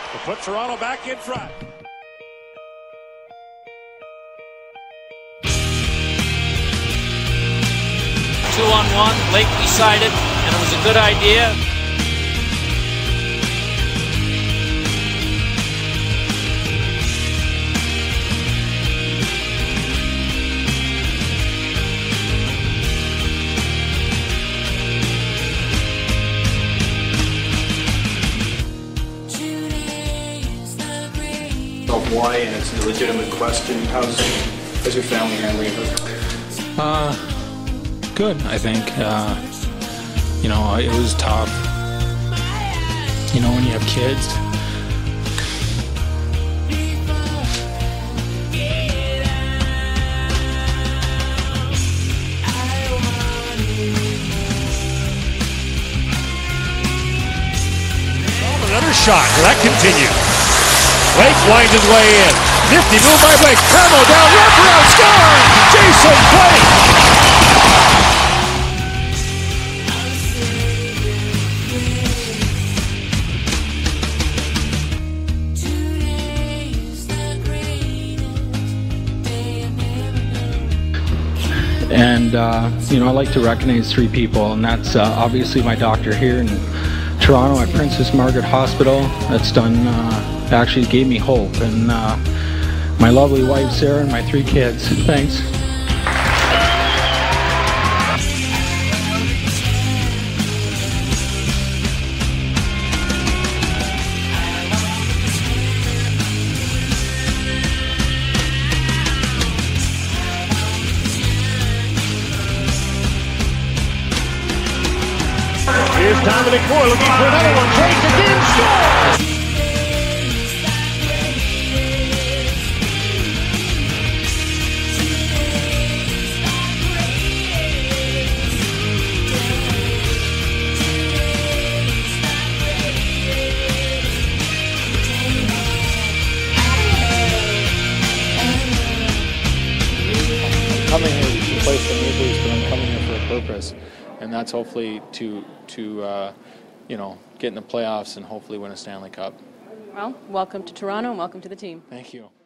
to put Toronto back in front. Two-on-one, Blake decided, and it was a good idea. Of why, and it's a legitimate question. How's your family handling it? Good, I think. You know, it was tough. You know, when you have kids. Another shot. Will that continue? Blake winds his way in. Nifty move by Blake. Carmo down, wraparound, score! Jason Blake! And, you know, I like to recognize three people, and that's obviously my doctor here in Toronto at Princess Margaret Hospital. That's done, actually gave me hope. And my lovely wife, Sarah, and my three kids. Thanks. Here's Dominic Moore looking for another one. Takes again, scores! Coming here to play for the Maple Leafs, but I'm coming here for a purpose, and that's hopefully to you know, get in the playoffs and hopefully win a Stanley Cup. Well, welcome to Toronto and welcome to the team. Thank you.